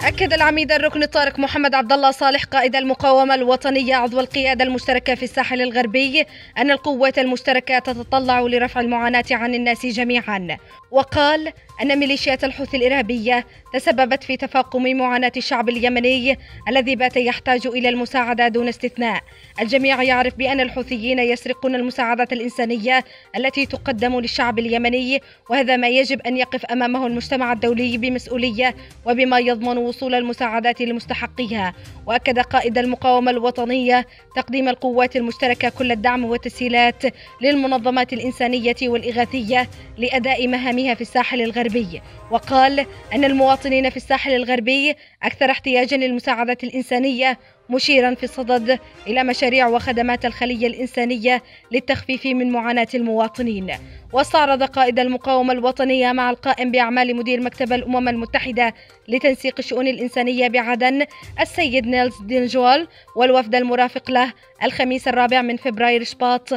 أكد العميد الركن الطارق محمد عبد الله صالح قائد المقاومة الوطنية عضو القيادة المشتركة في الساحل الغربي أن القوات المشتركة تتطلع لرفع المعاناة عن الناس جميعا، وقال أن ميليشيات الحوثي الإرهابية تسببت في تفاقم معاناة الشعب اليمني الذي بات يحتاج إلى المساعدة دون استثناء. الجميع يعرف بأن الحوثيين يسرقون المساعدات الإنسانية التي تقدم للشعب اليمني، وهذا ما يجب أن يقف أمامه المجتمع الدولي بمسؤولية وبما يضمن وصول المساعدات لمستحقيها. وأكد قائد المقاومة الوطنية تقديم القوات المشتركة كل الدعم والتسهيلات للمنظمات الإنسانية والإغاثية لأداء مهامها في الساحل الغربي، وقال أن المواطنين في الساحل الغربي أكثر احتياجا للمساعدات الإنسانية، مشيرا في الصدد إلى مشاريع وخدمات الخلية الإنسانية للتخفيف من معاناة المواطنين. واستعرض قائد المقاومة الوطنية مع القائم بأعمال مدير مكتب الأمم المتحدة لتنسيق الشؤون الإنسانية بعدن السيد نيلز دينجوال والوفد المرافق له الخميس 4 فبراير شباط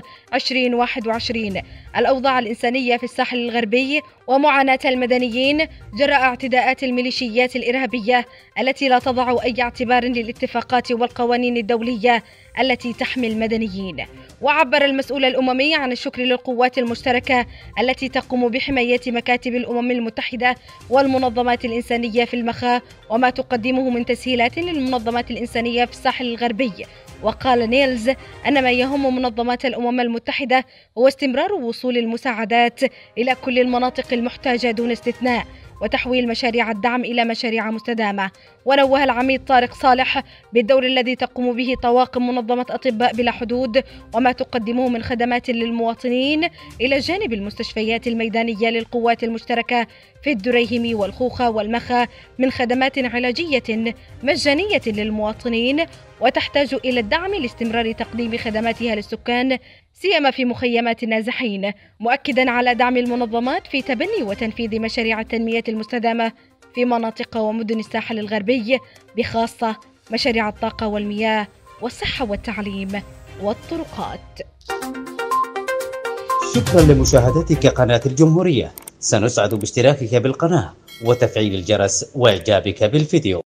2021 الأوضاع الإنسانية في الساحل الغربي ومعاناة المدنيين جراء اعتداءات الميليشيات الإرهابية التي لا تضع أي اعتبار للاتفاقات والقوانين الدولية التي تحمي المدنيين. وعبر المسؤول الأممي عن الشكر للقوات المشتركة التي تقوم بحماية مكاتب الأمم المتحدة والمنظمات الإنسانية في المخا وما تقدمه من تسهيلات للمنظمات الإنسانية في الساحل الغربي. وقال نيلز أن ما يهم منظمات الأمم المتحدة هو استمرار وصول المساعدات إلى كل المناطق المحتاجة دون استثناء وتحويل مشاريع الدعم إلى مشاريع مستدامة. ونوه العميد طارق صالح بالدور الذي تقوم به طواقم منظمة أطباء بلا حدود وما تقدمه من خدمات للمواطنين إلى جانب المستشفيات الميدانية للقوات المشتركة في الدريهم والخوخة والمخا من خدمات علاجية مجانية للمواطنين، وتحتاج إلى الدعم لاستمرار تقديم خدماتها للسكان سيما في مخيمات النازحين، مؤكدا على دعم المنظمات في تبني وتنفيذ مشاريع التنمية المستدامة في مناطق ومدن الساحل الغربي، بخاصة مشاريع الطاقة والمياه والصحة والتعليم والطرقات. شكرا لمشاهدتك قناة الجمهورية. سنسعد باشتراكك بالقناة وتفعيل الجرس وإعجابك بالفيديو.